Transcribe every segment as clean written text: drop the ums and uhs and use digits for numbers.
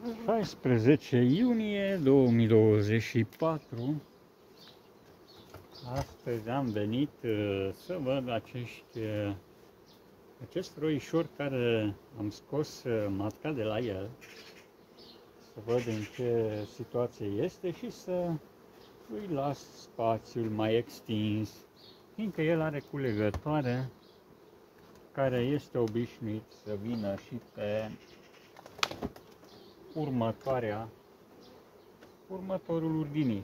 16 iunie 2024. Astăzi am venit să văd acest roișor care am scos matca de la el, să văd în ce situație este și să îi las spațiul mai extins, fiindcă el are culegătoare care este obișnuit să vină și pe următorul urdiniș.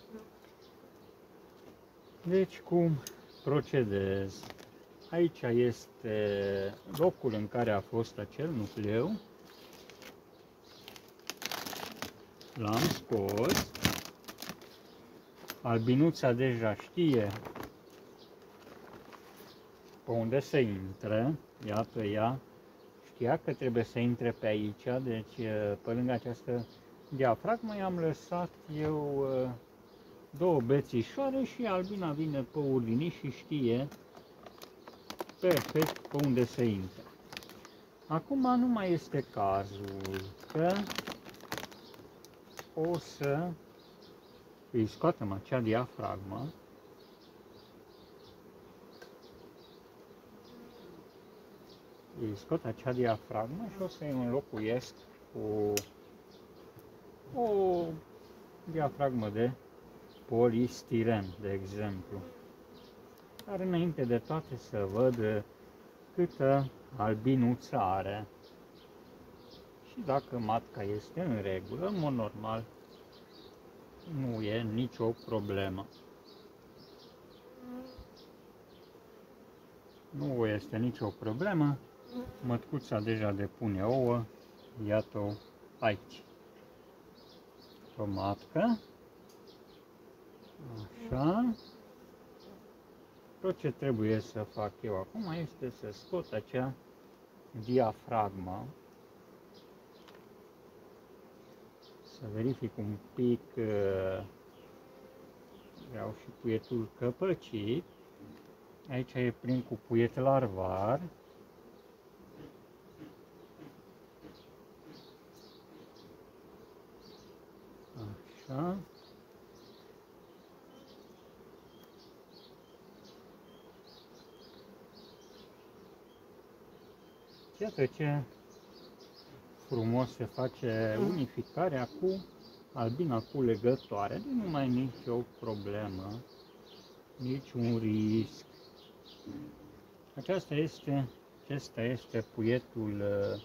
Deci cum procedez? Aici este locul în care a fost acel nucleu. L-am scos. Albinuța deja știe pe unde să intre. Iată, ea știa că trebuie să intre pe aici, deci pe lângă această diafragmă i-am lăsat eu două bețișoare și albina vine pe urdiniș și știe perfect pe unde să intre. Acum nu mai este cazul că o să îi scoatem acea diafragmă. Îi scot acea diafragmă și o să îi înlocuiesc cu o diafragmă de polistiren, de exemplu. Dar înainte de toate să văd câtă albinuță are și dacă matca este în regulă, în mod normal nu e nicio problemă. Nu este nicio problemă, mătcuța deja depune ouă, iată-o aici. O matcă, așa. Tot ce trebuie să fac eu acum este să scot acea diafragmă, să verific un pic, vreau și puietul căpăcit, aici e plin cu puiet larvar, așa. Iată ce frumos se face unificarea cu albina culegătoare, deci nu mai e nicio problemă, niciun risc. Acesta este puietul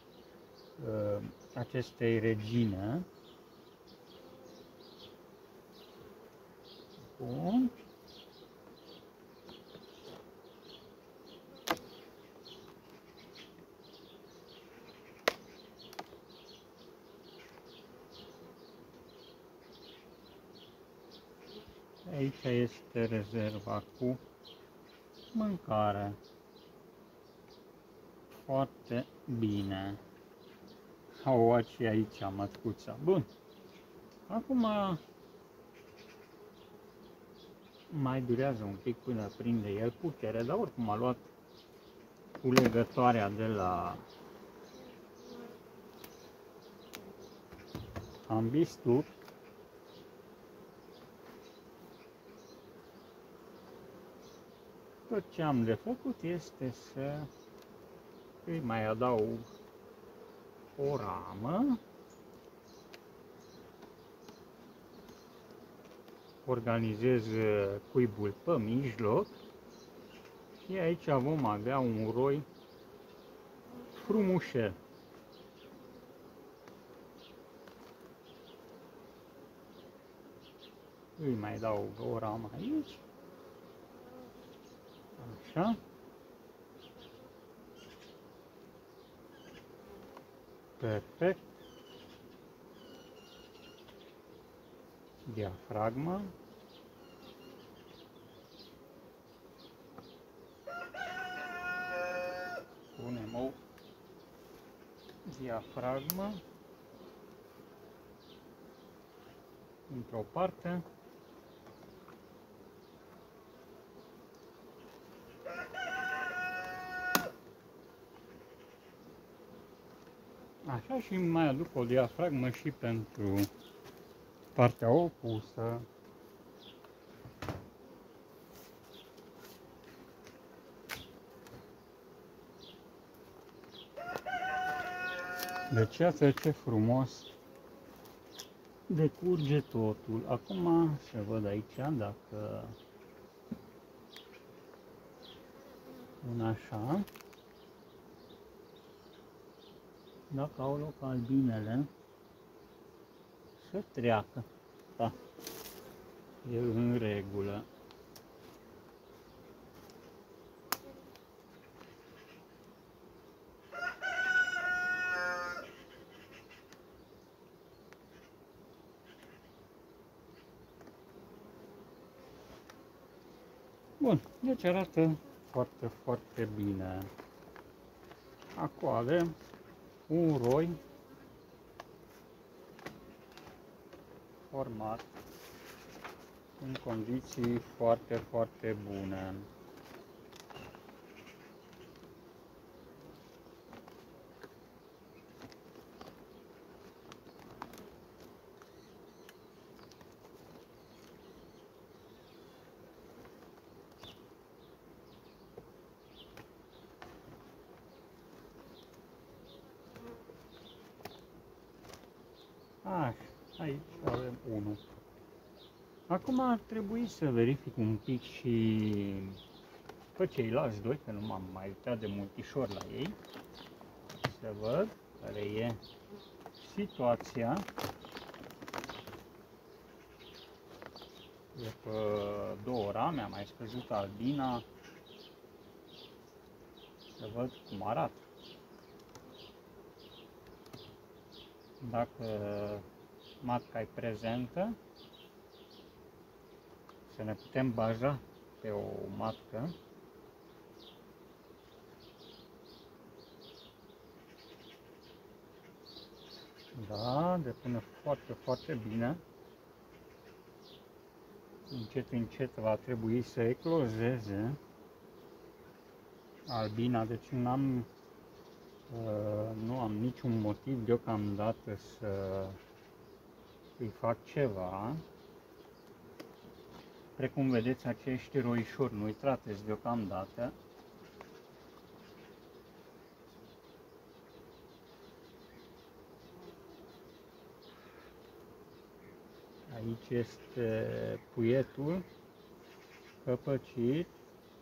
acestei regine. Bun. Aici este rezerva cu mâncare. Foarte bine. O luat și aici mătcuța. Bun. Acum mai durează un pic până prinde el putere, dar oricum a luat culegătoarea de la ambistur. Tot ce am de făcut este să îi mai adaug o ramă, organizez cuibul pe mijloc și aici vom avea un roi frumușel. Îi mai dau o ramă aici. Așa. Perfect. Diafragma. Punem o diafragmă într-o parte. Așa, și mai aduc o diafragmă și pentru partea opusă. Deci iată ce frumos decurge totul. Acum să văd aici dacă un așa, dacă au loc albinele să treacă. Da, e în regulă. Bun, deci arată foarte, foarte bine. Acum avem un roi format în condiții foarte, foarte bune. Aici avem unul. Acum ar trebui să verific un pic și pe ceilalți doi, că nu m-am mai uitat de multișor la ei, să văd care e situația. După 2 rame a mai scăzut albina, să văd cum arată. Dacă matca e prezentă, să ne putem baza pe o matcă. Da, depune foarte, foarte bine. Încet, încet va trebui să eclozeze albina, deci nu am niciun motiv deocamdată să îi fac ceva. Precum vedeți, acești roișori nu-i tratez deocamdată. Aici este puietul căpăcit.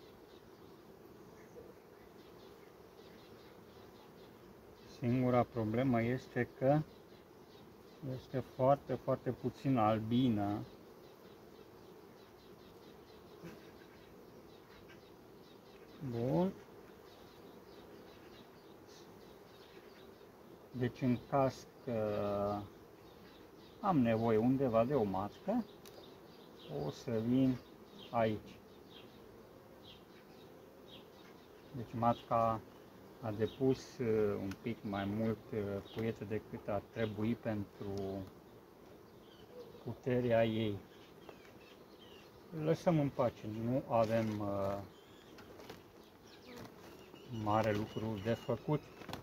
Singura problemă este că este foarte, foarte puțin albină. Bun. Deci în caz că am nevoie undeva de o matcă, o să vin aici. Deci matca a depus un pic mai mult puiete decât ar trebui pentru puterea ei. Lăsăm în pace, nu avem mare lucru de făcut.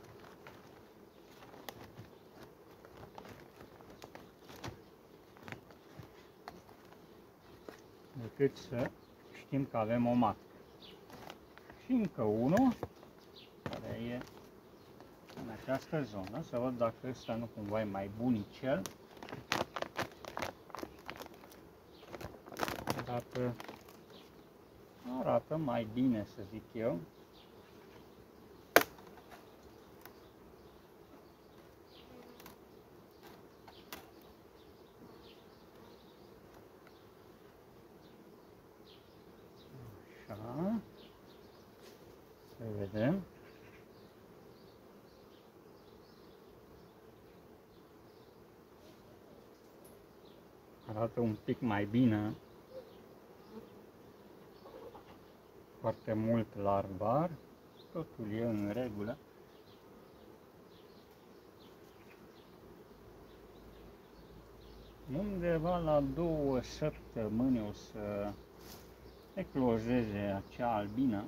Decât să știm că avem o matcă. Și încă unul care e în această zonă, să văd dacă ăsta nu cumva e mai bunicel. Dacă arată mai bine, să zic eu. Așa. Să vedem. Arată un pic mai bine. Foarte mult larvar. Totul e în regulă. Undeva la 2 săptămâni o să eclozeze acea albină.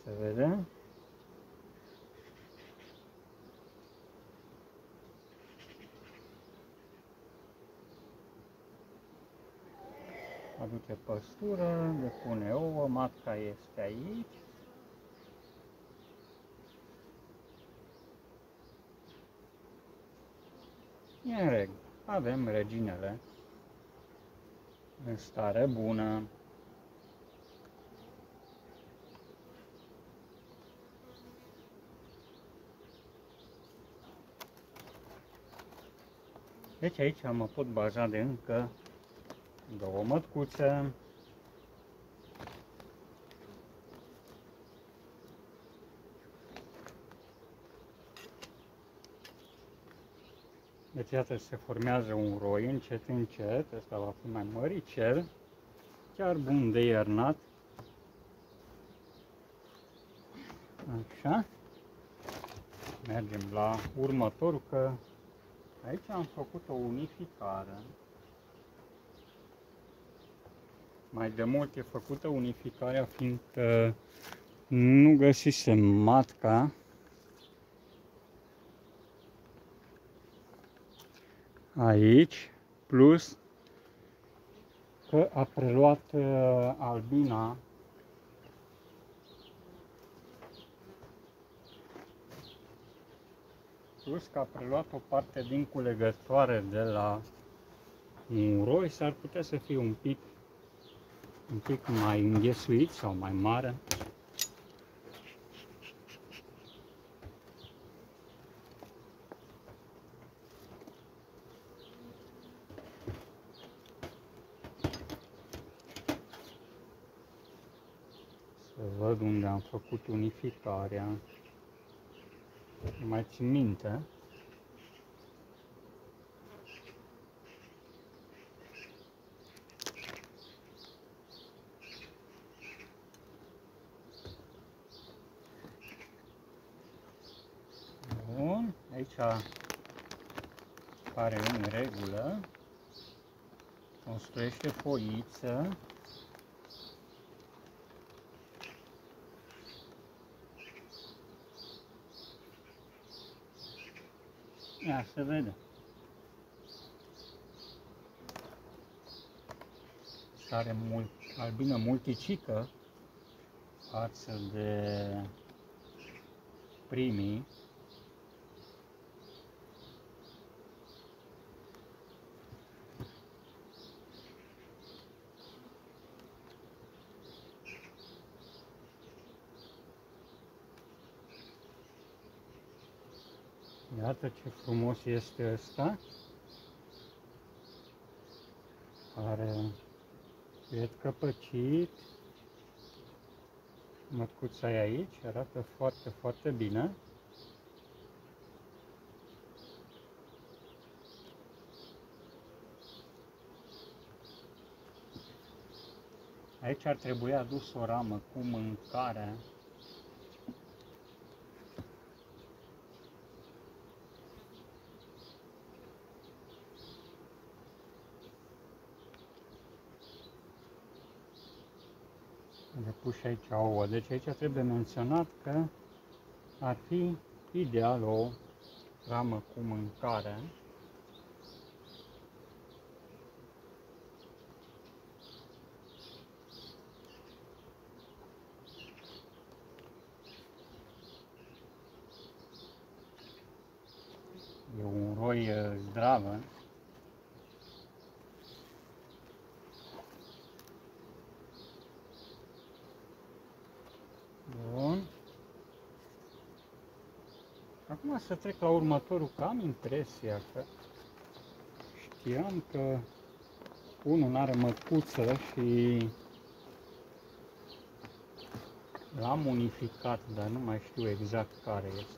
Se vede? Aduce păstură, depune ouă, matca este aici. E în regulă. Avem reginele în stare bună. Deci aici mă pot baza de încă două mătcuțe. Deci iată, se formează un roi încet, încet. Ăsta va fi mai măricel, chiar bun de iernat. Așa. Mergem la următorul, că aici am făcut o unificare. Mai de mult e făcută unificarea, fiindcă nu găsisem matca. Aici, plus că a preluat albina o parte din culegătoare de la un roi, s-ar putea să fie un pic mai înghesuit sau mai mare. Să văd unde am făcut unificarea. Nu mai țin minte. Bun, aici pare în regulă. Construiește foiță. Ia se vede. Are albină multicică față de primii. Iată ce frumos este ăsta. Are piet căpăcit. Mătcuța e aici, arată foarte, foarte bine. Aici ar trebui adus o ramă cu mâncare. Le pus și aici ouă. Deci aici trebuie menționat că ar fi ideal o ramă cu mâncare. E un roi zdravă. Bun. Acum să trec la următorul, că am impresia că știam că unul n-are mătcuță și l-am unificat, dar nu mai știu exact care este.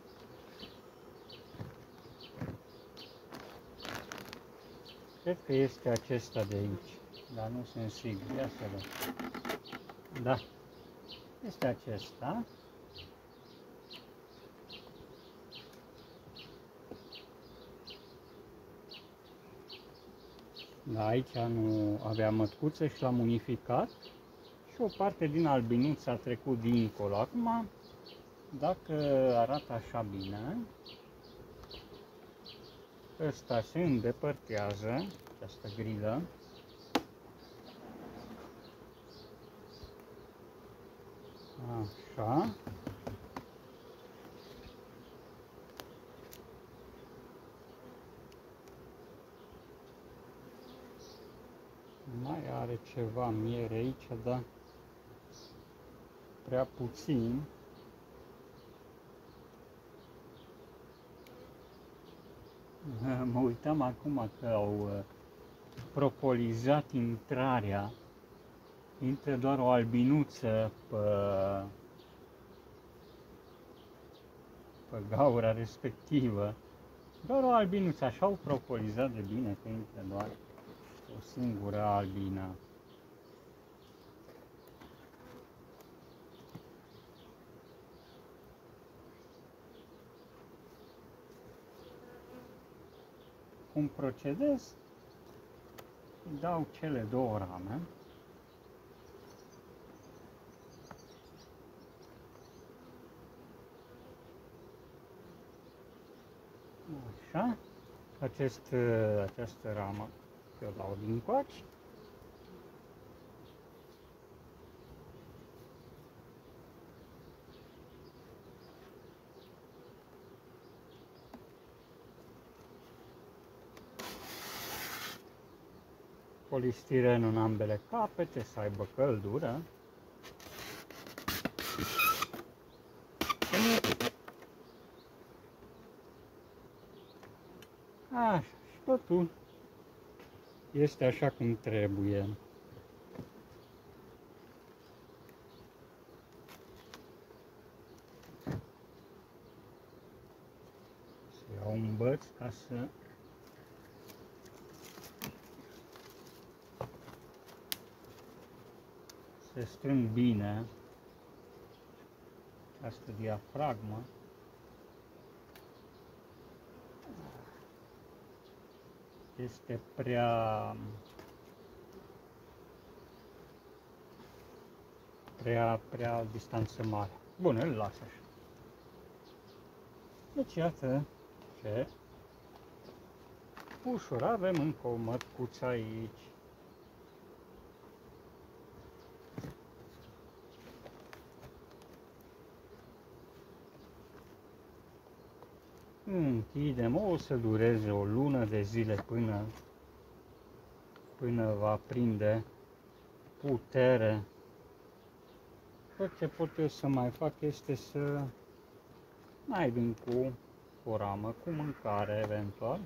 Cred că este acesta de aici, dar nu sunt sigur. Ia să văd. Da, este acesta. Da, aici nu avea mătcuță și l-am unificat și o parte din albinuță a trecut dincolo. Acum Dacă arată așa bine, ăsta se îndepărtează, această grilă. Așa. Mai are ceva miere aici, dar prea puțin. Mă uitam acum că au propolizat intrarea. Intră doar o albinuță pe gaura respectivă. Doar o albinuță, așa au propolizat de bine că intră doar o singură albină. Cum procedez? Îi dau cele două rame. Așa. Această ramă eu dau din coaci. Polistiren în ambele capete, să aibă căldură. Așa, și totul este așa cum trebuie. Să iau un băț ca să se strâng bine această diafragmă. Este prea distanță mare. Bun, îl las așa. Deci iată ce ușor avem încă o mătcuță aici. Închidem, o să dureze o lună de zile până va prinde putere. Tot ce pot eu să mai fac este să mai vin cu o ramă, cu mâncare eventual.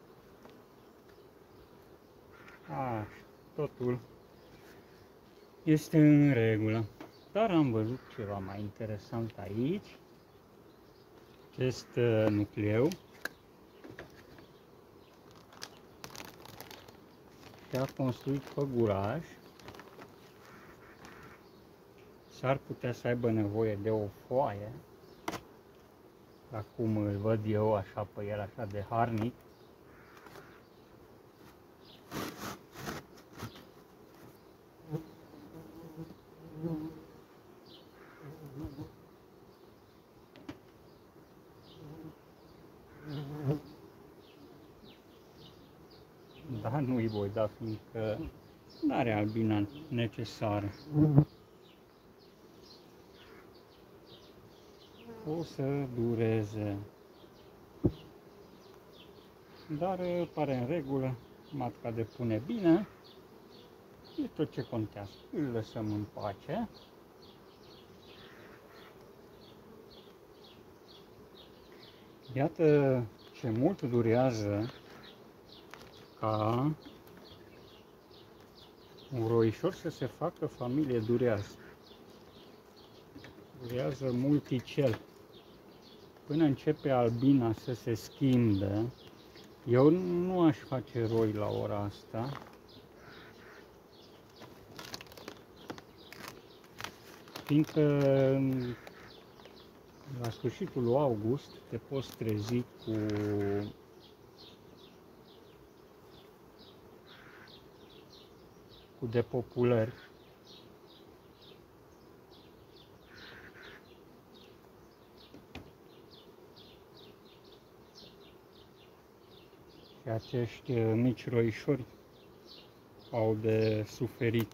Așa, totul este în regulă. Dar am văzut ceva mai interesant aici. Acest nucleu și-a construit păguraș. S-ar putea să aibă nevoie de o foaie, acum îl văd eu așa pe el, așa de harnic. Dar nu îi voi da, fiindcă nu are albina necesară. O să dureze. Dar pare în regulă, matca depune bine. E tot ce contează. Îl lăsăm în pace. Iată ce mult durează ca un roișor să se facă familie, durează. Durează multicel. Până începe albina să se schimbe, eu nu aș face roi la ora asta. Fiindcă la sfârșitul lui august te poți trezi cu depopulări. acești mici roișori au de suferit.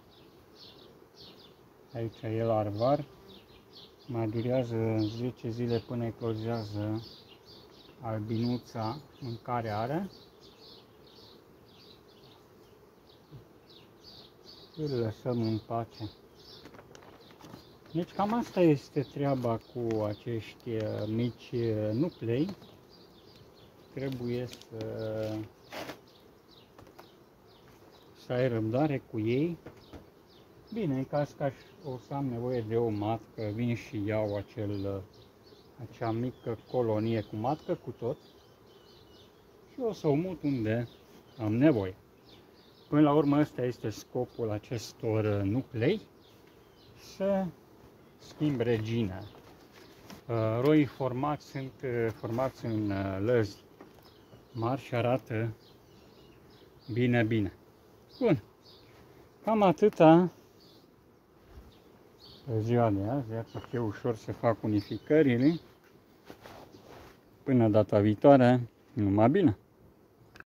Aici e larvar, mai durează 10 zile până eclozează albinuța, mâncare are. Îl lăsăm în pace. Deci cam asta este treaba cu acești mici nuclei. Trebuie să ai răbdare cu ei. Bine, în caz că o să am nevoie de o matcă, vin și iau acea mică colonie cu matcă cu tot și o să o mut unde am nevoie. Până la urmă, ăsta este scopul acestor nuclei, să schimb regina. Roii formați sunt formați în lăzi mari și arată bine. Bun, cam atâta pe ziua de azi. Iată că e ușor să fac unificările. Până data viitoare, numai bine!